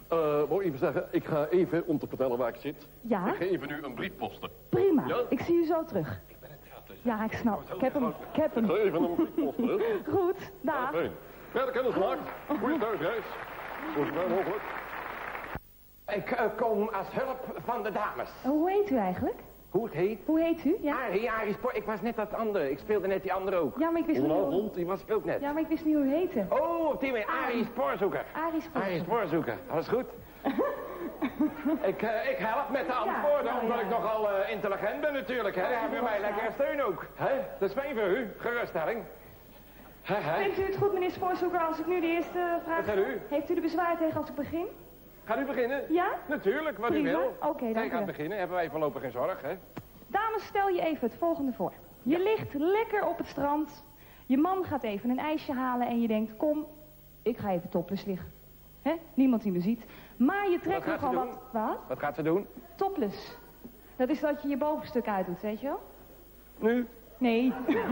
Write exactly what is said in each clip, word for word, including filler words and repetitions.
Uh, wou even zeggen, ik ga even, om te vertellen waar ik zit. Ja? Ik ga even nu een brief posten. Prima, ja? Ik zie u zo terug. Ik ben het gratis. Ja, ik snap. Ik heb hem, ik heb hem. Ik ga even een brief posten, hè? Goed, dag. Ja, verder kennis gemaakt. Goeie thuisreis. Zo snel mogelijk. Ik uh, kom als hulp van de dames. Hoe heet u eigenlijk? Hoe het heet? Hoe heet u? Ja? Arie, Arie Spoor. Ik was net dat andere. Ik speelde net die andere ook. Ja, maar ik wist niet hoe... Goedenavond, die was ik ook net. Ja, maar ik wist niet hoe u heette. Oh, op die manier. Arie Spoorzoeker. Arie Spoorzoeker. Arie Spoorzoeker. Alles goed? ik, uh, ik help met de antwoorden, ja, ja, omdat ja. ik nogal uh, intelligent ben natuurlijk. Hè? Dan hebben we mij lekkere steun ook. Hè? Dat is fijn voor u. Geruststelling. He, he. Vindt u het goed, meneer Spoorzoeker, als ik nu de eerste vraag... Wat gaat u? Heeft u er bezwaar tegen als ik begin? Gaat u beginnen? Ja? Natuurlijk, wat Prima. u wil. Oké, dank Zij u gaat wel. beginnen, hebben wij voorlopig geen zorg, hè? Dames, stel je even het volgende voor. Je ligt lekker op het strand. Je man gaat even een ijsje halen en je denkt, kom, ik ga even topless liggen. Hè? Niemand die me ziet. Maar je trekt Wat gaat nogal ze wat... Wat? Wat gaat ze doen? Topless. Dat is dat je je bovenstuk uitdoet, weet je wel? Nu? Nee.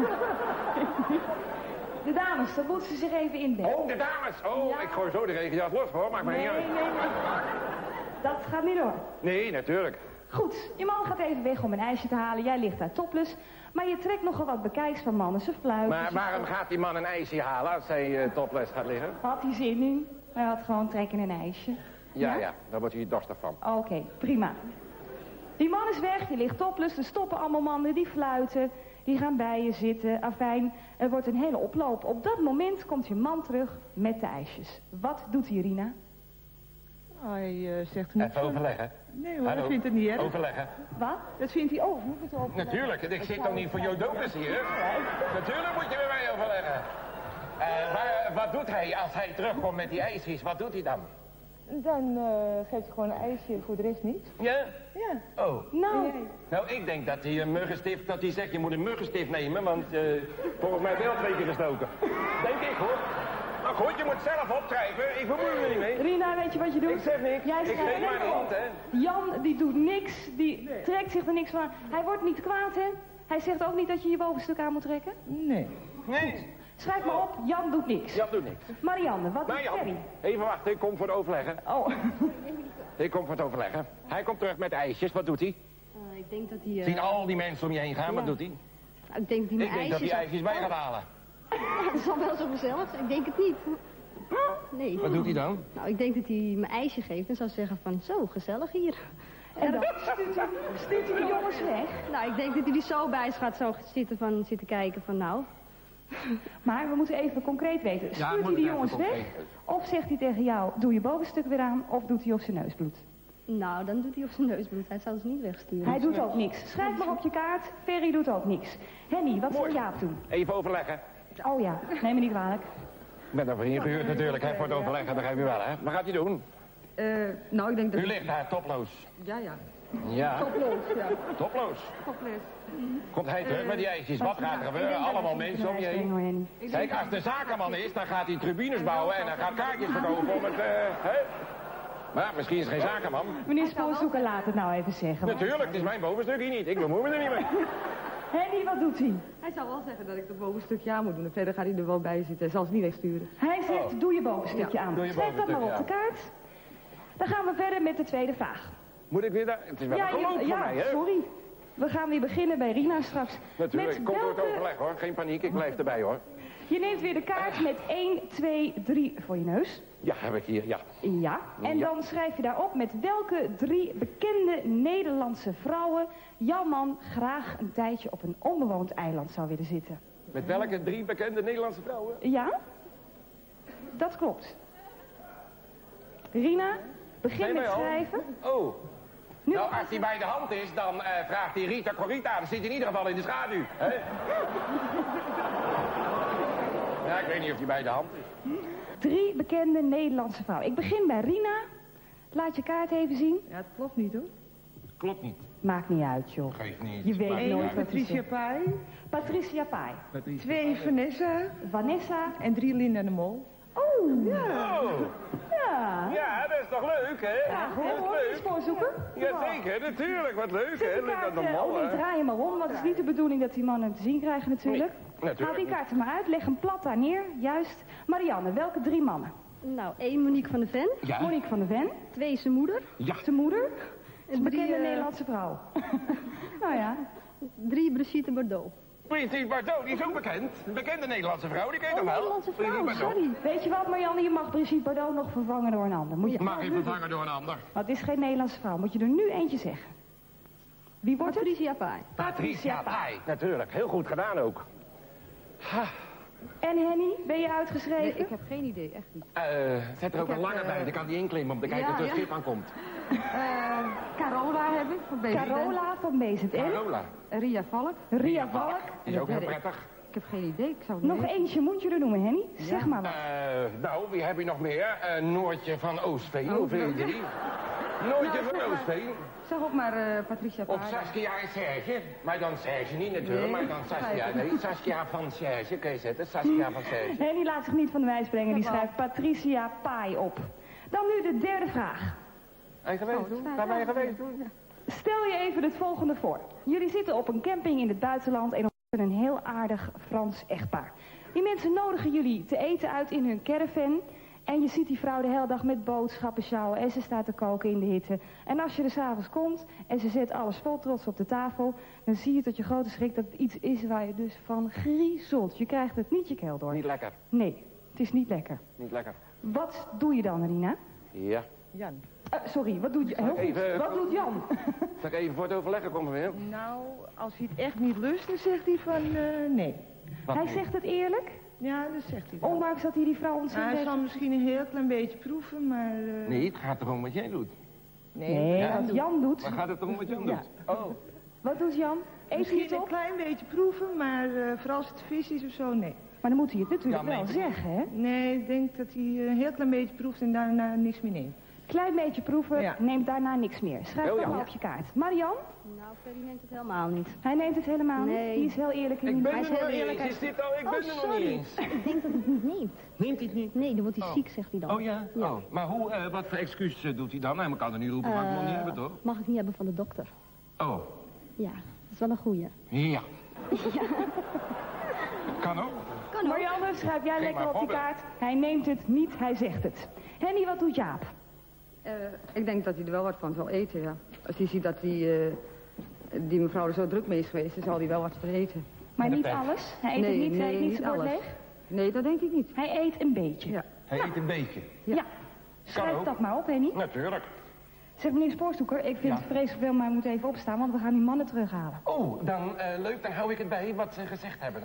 De dames, dat moeten ze zich even indenken. Oh, de dames! Oh, Ja. ik gooi zo de regenjas los, hoor. Maakt mij Nee, niet nee, uit. nee. Dat gaat niet door. Nee, natuurlijk. Goed, je man gaat even weg om een ijsje te halen. Jij ligt daar topless. Maar je trekt nogal wat bekijks van mannen. Ze fluiten. Maar ze- waarom gaat die man een ijsje halen als zij uh, topless gaat liggen? Had hij zin in? Hij had gewoon trek in een ijsje. Ja, ja, daar wordt hij dorstig van. Oké, prima. Die man is weg, je ligt topless. Er stoppen allemaal mannen die fluiten. Die gaan bij je zitten. Afijn, er wordt een hele oploop. Op dat moment komt je man terug met de ijsjes. Wat doet hij, Rina? Hij uh, zegt niet. Even overleggen. Nee hoor, Hallo. dat vindt het niet erg. Overleggen. Wat? Dat vindt hij ook. Moet het ook. Natuurlijk, ik zit toch niet voor Jodocus hier? Natuurlijk moet je met mij overleggen. Uh, maar wat doet hij als hij terugkomt met die ijsjes? Wat doet hij dan? Dan uh, geeft hij gewoon een ijsje, voor de rest niet. Ja? Ja. Oh. Nou, Nee. Nou, ik denk dat hij een muggenstift, dat hij zegt, je moet een muggenstift nemen, want uh, volgens mij ben je al twee keer gestoken. Denk ik, hoor. Maar goed, je moet zelf opschrijven. Ik bemoei me niet mee. Rina, weet je wat je doet? Ik zeg niks. Jij Ik schrijft geef maar lekker een op. hint, hè. Jan, die doet niks. Die trekt zich er niks van aan. Hij wordt niet kwaad, hè? Hij zegt ook niet dat je je bovenstuk aan moet trekken. Nee. Nee. Schrijf maar op, Jan doet niks. Jan doet niks. Marianne, wat doet Nou, Jan, Ferry? even wachten, ik kom voor het overleggen. Oh, Ik kom voor het overleggen. Hij komt terug met ijsjes, wat doet hij? Uh, ik denk dat hij... Uh, Zien al die mensen om je heen gaan, wat Ja. doet hij? nou, ik denk dat hij mijn Ik denk dat ijsjes... hij ijsjes bij gaat halen. Ja, dat is al wel zo gezellig. Ik denk het niet. Nee. Wat doet hij dan? Nou, ik denk dat hij mijn ijsje geeft en zou zeggen van... Zo, gezellig hier. en dan stuurt hij, stuurt hij de jongens weg. Nou, ik denk dat hij er zo bij gaat zo zitten, van, zitten kijken van... Nou, Maar we moeten even concreet weten. Ja, Stuurt moet hij het de even jongens weg? concreet. Of zegt hij tegen jou, doe je bovenstuk weer aan? Of doet hij op zijn neus bloed? nou, dan doet hij op zijn neus bloed. Hij zal ze niet wegsturen. Hij doet ook niks. Schrijf maar op je kaart. Ferry doet ook niks. Henny, wat zou Jaap doen? Even overleggen. Oh ja, neem me niet kwalijk. Ik ben daarvoor ingehuurd natuurlijk, hè, voor het overleggen, begrijp je wel, hè. Wat gaat hij doen? Uh, nou, ik denk dat... U ligt daar toploos. Ja, ja. Ja, Toploos, ja. toploos. Toples. Komt hij terug met die ijsjes, wat gaat er gebeuren? Allemaal mensen om je heen. Hoor, Henny. Kijk, als de zakenman is, dan gaat hij tribunes bouwen en dan gaat kaartjes verkopen om het, eh, hè? Maar misschien is het geen zakenman. Meneer Spoorzoeker, laat het nou even zeggen. Natuurlijk, het is mijn bovenstuk hier niet. Ik bemoei me er niet mee. Henny, wat doet hij? Hij zou wel zeggen dat ik het bovenstukje aan moet doen. En verder gaat hij er wel bij zitten. Hij zal ze niet wegsturen. Hij zegt, Oh. doe je bovenstukje Ja, aan. doe je Schrijf dat maar op bovenstukje de kaart. Dan gaan we verder met de tweede vraag. Moet ik weer daar? Het is wel een je- geloof voor ja, mij, hè? sorry. We gaan weer beginnen bij Rina straks. Natuurlijk, Met kom door het welke- overleg, hoor. Geen paniek, ik blijf erbij, hoor. Je neemt weer de kaart met één, twee, drie voor je neus. Ja, heb ik hier, ja. Ja. En Ja. dan schrijf je daarop met welke drie bekende Nederlandse vrouwen jouw man graag een tijdje op een onbewoond eiland zou willen zitten. Met welke drie bekende Nederlandse vrouwen? Ja? Dat klopt. Rina, begin Zijn met wij al? schrijven. Oh. Nu Nou, als hij bij de hand is, dan uh, vraagt hij Rita Corita. Dan zit hij in ieder geval in de schaduw. Hè? Ja, ik weet niet of hij bij de hand is. drie bekende Nederlandse vrouwen. Ik begin bij Rina. Laat je kaart even zien. Ja, het klopt niet hoor. Klopt niet. Maakt niet uit, joh. Geeft niet. Je weet Maakt nooit niet wat uit. er Patricia zit. Pai. Patricia Pai. Twee Vanessa. Vanessa. En drie Linda de Mol. Oh, Ja. Oh, ja. ja, dat is toch leuk, hè? Ja, dat hoor, is hoor, leuk. spoorzoeken. Jazeker, natuurlijk. Wat leuk, Zet hè? die Linda kaart, de eh, Mol, oh nee, hè? draai hem maar om, want het is niet de bedoeling dat die mannen te zien krijgen natuurlijk. natuurlijk Haal die niet. kaart er maar uit, leg hem plat daar neer, juist. Marianne, welke drie mannen? Nou, één Monique van de Ven. Ja. Monique van de Ven. Twee zijn moeder. Ja. Zijn moeder. Een Drie, bekende eh, Nederlandse vrouw. Nou ja. Drie Brigitte Bardot. Brigitte Bardot, die is ook bekend. Een bekende Nederlandse vrouw, die ken je Oh, toch wel? Nederlandse vrouw, Brigitte Bardot. sorry. Weet je wat, Marianne? Je mag Brigitte Bardot nog vervangen door een ander. Moet je... Mag je vervangen door een ander. Want het is geen Nederlandse vrouw. Moet je er nu eentje zeggen. Wie wordt het? Patricia Pai. Patricia Pai. Natuurlijk, heel goed gedaan ook. Ha. En Henny, ben je uitgeschreven? Nee, ik heb geen idee, echt niet. Uh, zet er ook Ik een heb, lange uh, bij, dan kan die inklimmen om te kijken ja, of er een ja. schip aankomt. Uh, Carola heb ik, van B Z N. Carola van B Z N. Carola. Ria Valk. Ria Valk. Die is ook heel Dat weet ik. prettig. Ik heb geen idee, ik zou het Nog niet eentje moet je er noemen, Henny. Zeg Ja. maar wat. Uh, nou, wie heb je nog meer? Uh, Noortje van Oostveen, hoe vind je die? Noortje Nou, van zeg maar. Oostveen. Zeg ook maar uh, Patricia Of Pai. Saskia en Serge. Maar dan Serge niet natuurlijk, Nee, maar dan Saskia. begrijp Nee, Saskia van Serge kun je zetten. Saskia van Serge. Henny laat zich niet van de wijs brengen. Die Jawel. schrijft Patricia Pai op. Dan nu de derde vraag. Ben je geweest toen? Waar ben je geweest toen? Stel je even het volgende voor. Jullie zitten op een camping in het buitenland en ontmoeten een heel aardig Frans echtpaar. Die mensen nodigen jullie te eten uit in hun caravan. En je ziet die vrouw de hele dag met boodschappen sjouwen en ze staat te koken in de hitte. En als je er 's avonds komt en ze zet alles vol trots op de tafel, dan zie je tot je grote schrik dat het iets is waar je dus van griezelt. Je krijgt het niet je keel door. Niet lekker, Nee, het is niet lekker. niet lekker. Wat doe je dan, Rina? Ja. Jan. Uh, sorry, wat doet, je, heel goed. Even- Wat doet Jan? Zal ik even voor het overleggen komen weer? Nou, als hij het echt niet lust, dan zegt hij van eh, nee. Wat Hij nu? zegt het eerlijk, Ja, dat zegt hij wel. ondanks dat hij die vrouw Nou, ontzettend... hij zal misschien een heel klein beetje proeven, maar... eh, Nee, het gaat erom wat jij doet. Nee, Nee, Ja. wat Jan doet. Maar gaat het om wat Jan Ja. doet? Oh. Wat doet Jan? Eet hij misschien het een op? klein beetje proeven, maar eh, vooral als het vis is of zo, nee. Maar dan moet hij het natuurlijk Jan wel neemt het. zeggen, hè? Nee, ik denk dat hij eh, een heel klein beetje proeft en daarna niks meer neemt. Klein beetje proeven, Ja. neemt daarna niks meer. Schrijf Heel dat Jan. maar op je kaart. Marian, Nou, Ferry neemt het helemaal niet. hij neemt het helemaal niet. Nee. Die is heel eerlijk in Ik die ben Hij er is nog heel niet eerlijk, eens. hij- Is dit al? Ik Oh, ben er nog niet sorry. eens. Ik denk dat hij het niet neemt. Neemt hij het niet? Nee, dan wordt hij Oh. ziek, zegt hij dan. Oh ja? Oh. Maar hoe, eh, wat voor excuus eh, doet hij dan? Hij kan er niet roepen, maar ik wil niet Eh, hebben, toch? Mag ik niet hebben van de dokter. Oh. Ja, dat is wel een goeie. Ja. Kan ook. Kan ook. Marianne, schrijf jij Geef lekker maar op die voorbeeld. kaart. Hij neemt het niet, hij zegt het. Henny, wat doet Jaap? Uh, ik denk dat hij er wel wat van zal eten, ja. Als hij ziet dat die, uh, die mevrouw er zo druk mee is geweest, dan zal hij wel wat van eten. Maar de niet pech. alles. Hij eet Nee, het niet, hij nee, eet niet niet zijn bord alles. leeg. Nee, dat denk ik niet. Hij eet een beetje. Ja. Hij eet een beetje. Ja. Schrijf ook. dat maar op, Henny. Natuurlijk. Zeg meneer Spoorzoeker, ik vind Ja. het vreselijk veel, maar hij moet even opstaan, want we gaan die mannen terughalen. Oh, dan eh, leuk, dan hou ik het bij wat ze gezegd hebben.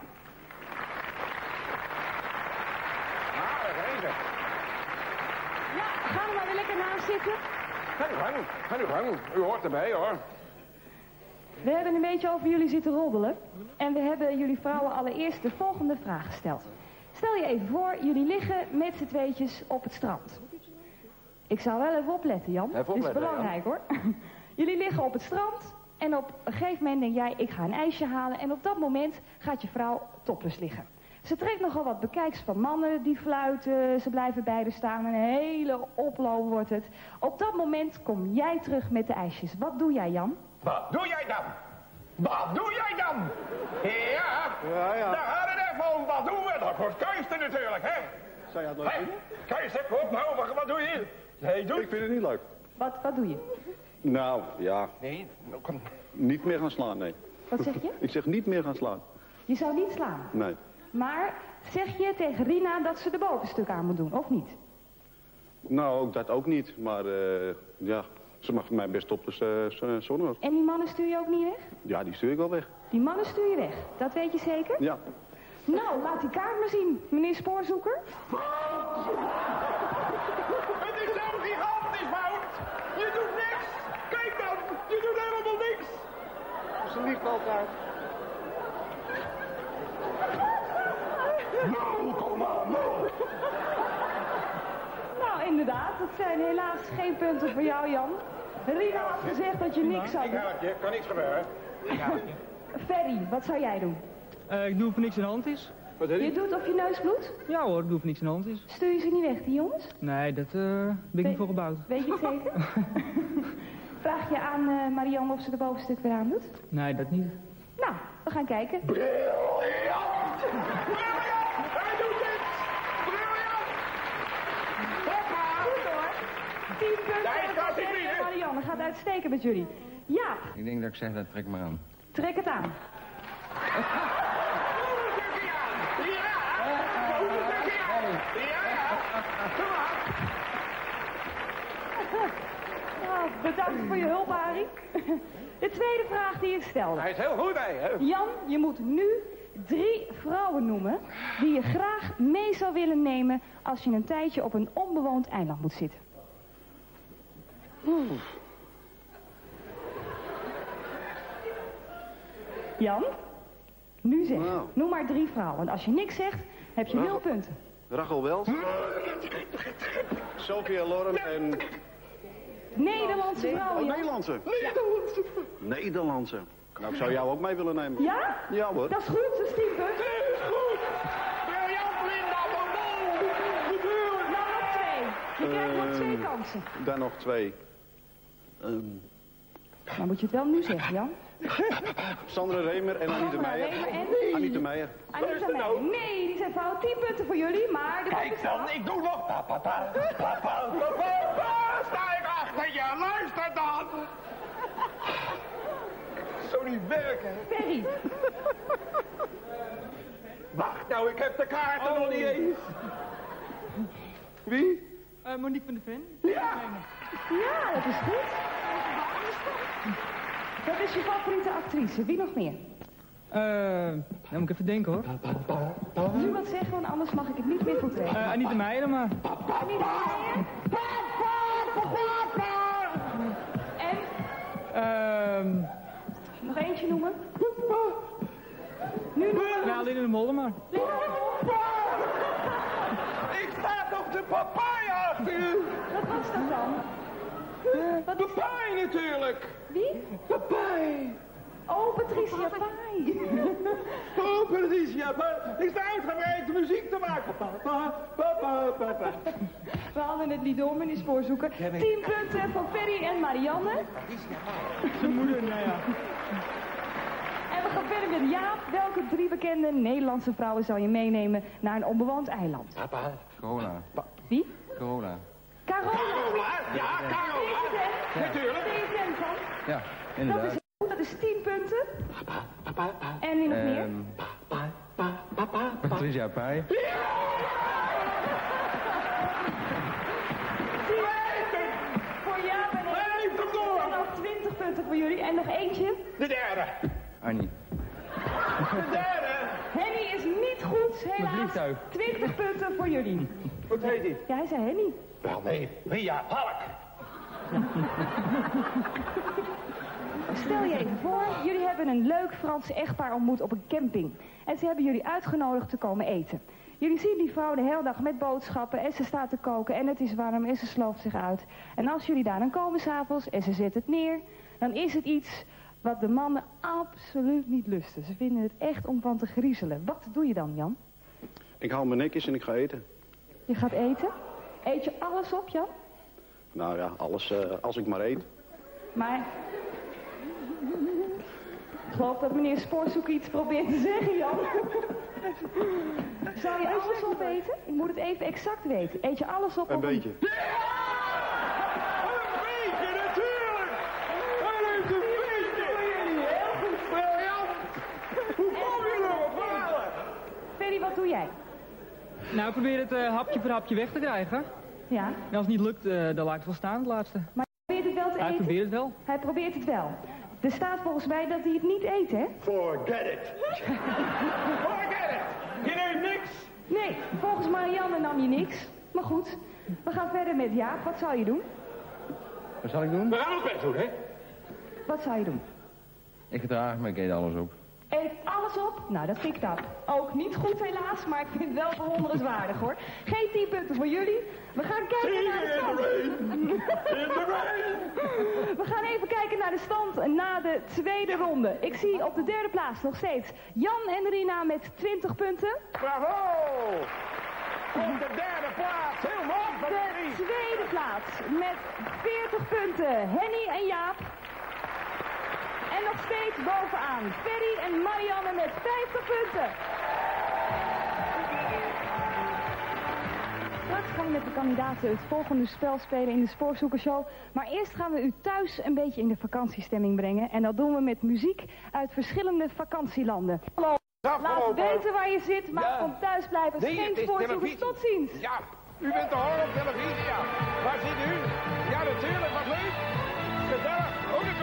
Ah, daar zijn ze. Ja, ga er maar weer lekker naast zitten. Ga nu gang, ga nu gang. U hoort erbij, hoor. We hebben een beetje over jullie zitten roddelen. En we hebben jullie vrouwen allereerst de volgende vraag gesteld. Stel je even voor, jullie liggen met z'n tweetjes op het strand. Ik zou wel even opletten, Jan. Even Het is opletten, belangrijk, hoor. Jullie liggen op het strand en op een gegeven moment denk jij, ik ga een ijsje halen. En op dat moment gaat je vrouw topless liggen. Ze trekt nogal wat bekijks van mannen die fluiten, ze blijven beide staan. Een hele oploop wordt het. Op dat moment kom jij terug met de ijsjes. Wat doe jij, Jan? Wat doe jij dan? Wat doe jij dan? Ja, Ja, ja. daar gaat het even om. Wat doen we? Dat wordt kuisten natuurlijk, hè? Zou je dat Hé, kuisten, kom nou, wat, wat doe je? Nee, doe Ik vind het niet leuk. Wat, wat doe je? Nou, ja, Nee, nou, kom. niet meer gaan slaan, nee. Wat zeg je? Ik zeg niet meer gaan slaan. Je zou niet slaan. Nee. Maar zeg je tegen Rina dat ze de bovenstuk aan moet doen, of niet? Nou, ook dat ook niet. Maar eh, ja, ze mag voor mij best op de uh, zonnehoor. En die mannen stuur je ook niet weg? Ja, die stuur ik wel weg. Die mannen stuur je weg, dat weet je zeker? Ja. Nou, laat die kaart maar zien, meneer Spoorzoeker. Het is zo gigantisch fout. Je doet niks. Kijk dan, je doet helemaal niks. Ze liegt altijd. Nou, kom aan, nou. Nou, inderdaad, dat zijn helaas geen punten voor jou, Jan. Rina had gezegd dat je niks zou Ik doen. help je, kan niks gebeuren. Ik help je. Ferry, wat zou jij doen? Uh, ik doe of er niks aan de hand is. Wat heb Je doet of je neus bloedt? Ja hoor, ik doe of er niks aan de hand is. Stuur je ze niet weg, die jongens? Nee, dat uh, ben ik niet voor gebouwd. Weet je het zeker? Vraag je aan uh, Marianne of ze de bovenstuk weer aan doet? Nee, dat niet. Nou, we gaan kijken. Briljant! Briljant! Hij doet niks! Briljant! tien punten. Daar is dat Ferry en Marianne gaat uitstekend met jullie. Ja, Ik denk dat ik zeg, dat trek maar aan. trek het aan. Nou, bedankt voor je hulp, Arie. De tweede vraag die ik stelde. Hij is heel goed bij, hè? Jan, je moet nu drie vrouwen noemen die je graag mee zou willen nemen als je een tijdje op een onbewoond eiland moet zitten. Jan, nu zeg. Nou. Noem maar drie vrouwen. Want als je niks zegt, heb je nul punten. Rachel Wels. Sophia Loren en... Nederlandse Oh, vrouwen, Jan. Nederlandse. Nederlandse. Nederlandse. Nou, ik zou jou ook mee willen nemen. Ja? Ja hoor. Dat is goed, dat is tien punten. Briljant, Linda, Bobo! Nou, nog twee. Je krijgt nog Ehm. twee kansen. Dan nog twee. Ehm, Dan moet je het wel nu zeggen, Jan. Sandra Remer en Anita Sandra Meijer. Remer en- Anita Meijer. Anita Meijer. Nee, die zijn fout. tien punten voor jullie, maar... De Kijk dan, ik doe nog... Papa, papa, papa, papa, sta ik achter je, luister dan! Zo niet werken. Ferry. Wacht nou, ik heb de kaarten nog niet eens. Wie? Eh, Monique van de Ven. Ja! Ja, dat is goed. Dat is je favoriete actrice. Wie nog meer? Eh, nou moet ik even denken hoor. Nu wat zeggen, want anders mag ik het niet meer vertrekken. Eh, Anita Meijer, maar. Anita Meijer. En Ehm, nog eentje noemen. Nu noemen. ja, alleen in de Molen maar. Ik sta toch de papaya achter u? Wat was dat dan? Wat is dat? Papai natuurlijk. Wie? Papai. Oh, Patricia Pai. Oh, Patricia, ik sta uitgebreid muziek te maken. Papa, papa, papa. We hadden het niet door, meneer Spoorzoeker. Tien punten voor Ferry en Marianne. Zijn moeder, nou ja. En we gaan verder met Jaap. Welke drie bekende Nederlandse vrouwen zou je meenemen naar een onbewoond eiland? Papa. Corona. Wie? Corona. Carola. Carola? Ja, Carola. Natuurlijk. Ben je fan van? Ja, Dat is inderdaad. goed, dat is tien punten. Papa, papa, papa. En wie nog meer? Ehm, Papa, papa, papa. Patricia Pai. tien voor Jaap en Hij heeft hem door. en nog twintig punten voor jullie. En nog eentje. De derde. Annie. De derde. Henny is niet goed, Mijn helaas. vliegtuig. twintig punten voor jullie. Wat heet hij? Ja, hij zei Henny. Wel nee, Ria Halk. Stel je even voor, jullie hebben een leuk Frans echtpaar ontmoet op een camping. En ze hebben jullie uitgenodigd te komen eten. Jullie zien die vrouw de hele dag met boodschappen en ze staat te koken en het is warm en ze slooft zich uit. En als jullie daar dan komen s'avonds en ze zet het neer, dan is het iets wat de mannen absoluut niet lusten. Ze vinden het echt om van te griezelen. Wat doe je dan, Jan? Ik haal mijn nekjes en ik ga eten. Je gaat eten? Eet je alles op, Jan? Nou ja, alles eh, als ik maar eet. Maar... Ik geloof dat meneer Spoorzoeker iets probeert te zeggen, Jan. Zou je alles opeten? Ik moet het even exact weten. Eet je alles op? Een of beetje. Een beetje natuurlijk. Hij heeft een beetje. Heel goed. Briljant. Hoe kom je erop halen? Ferry, wat doe jij? Nou, ik probeer het eh, hapje voor hapje weg te krijgen. Ja, En als het niet lukt, eh, dan laat ik het wel staan, het laatste. maar hij probeert het wel te Ja, ik eten? probeer het wel. Hij probeert het wel. Er staat volgens mij dat hij het niet eet, hè? Forget it. Forget it. Je neemt niks. Nee, volgens Marianne nam je niks. Maar goed, we gaan verder met Jaap. Wat zou je doen? Wat zal ik doen? We gaan ook weg doen, hè? Wat zou je doen? Ik gedraag me, ik eet alles op. Eet alles op? Nou, dat vind ik dat. Ook niet goed helaas, maar ik vind het wel bewonderenswaardig hoor. Geen tien punten voor jullie. We gaan kijken naar de stand. We gaan even kijken naar de stand na de tweede ronde. Ik zie op de derde plaats nog steeds Jan en Rina met twintig punten. Bravo. Op de derde plaats, heel mooi van De Henny. tweede plaats met veertig punten Henny en Jaap. En nog steeds bovenaan Ferry en Marianne met vijftig punten. Straks gaan we met de kandidaten het volgende spel spelen in de Spoorzoekershow. Maar eerst gaan we u thuis een beetje in de vakantiestemming brengen. En dat doen we met muziek uit verschillende vakantielanden. Hallo, laat weten waar je zit, maar Ja. kom thuis blijven. Nee, Geen het is Spoorzoekers, televisie. tot ziens. Ja, u bent te horen op televisie, ja. Waar zit u? Ja, natuurlijk, wat leuk. Gezellig. Ook een